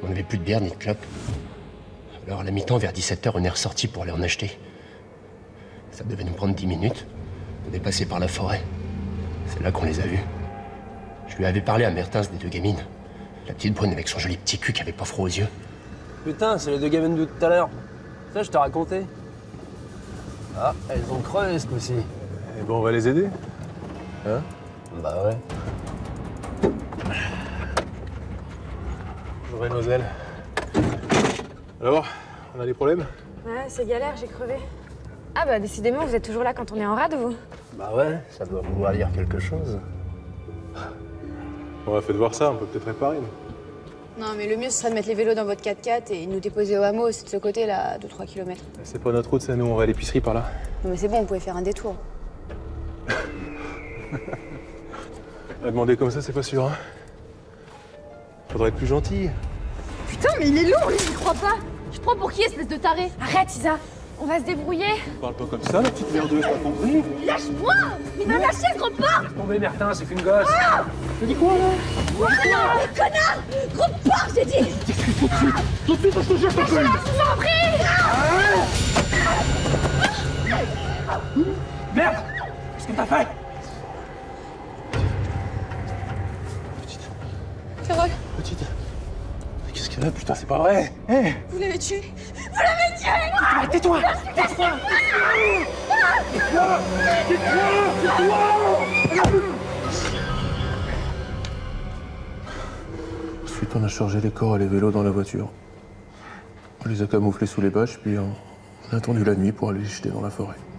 On n'avait plus de bière ni de clope. Alors à la mi-temps, vers 17 h, on est ressorti pour aller en acheter. Ça devait nous prendre 10 minutes. On est passé par la forêt. C'est là qu'on les a vus. Je lui avais parlé à Mertens des deux gamines. La petite brune avec son joli petit cul qui avait pas froid aux yeux. Putain, c'est les deux gamines de tout à l'heure. Ça, je t'ai raconté. Ah, elles ont crevé ce coup-ci. Eh ben, on va les aider. Hein? Bah ouais. Bonjour, mademoiselle. Alors, on a des problèmes? Ouais, c'est galère, j'ai crevé. Ah bah décidément, vous êtes toujours là quand on est en rade, vous? Bah ouais, ça doit vouloir dire quelque chose. On va fait de voir ça, on peut peut-être réparer. Non, mais le mieux, ce serait de mettre les vélos dans votre 4x4 et nous déposer au hameau, c'est de ce côté-là, 2-3 km. C'est pas notre route, ça, nous, on va à l'épicerie par là. Non mais c'est bon, vous pouvez faire un détour. À demander comme ça, c'est pas sûr, hein. Faudrait être plus gentil. Putain, mais il est lourd, lui, j'y crois pas. Je prends pour qui, espèce de taré? Arrête, Isa, on va se débrouiller. Parle pas comme ça, la petite merdeuse, t'as compris? Lâche-moi! Il va lâcher, ce gros porc! Tombez, Mertin, c'est qu'une gosse. Ah, Tu dis quoi, là? voilà, connard! Gros porc, j'ai dit! Tout de suite, parce que je t'en prie! Je vous en prie! Merde! Qu'est-ce que t'as fait? Carole, Petite. Mais qu'est-ce qu'elle a, putain, c'est pas vrai! Hé! vous l'avez tué! Vous l'avez tué! Tais-toi! Ensuite, on a chargé les corps et les vélos dans la voiture. On les a camouflés sous les bâches, puis on a attendu la nuit pour aller les jeter dans la forêt.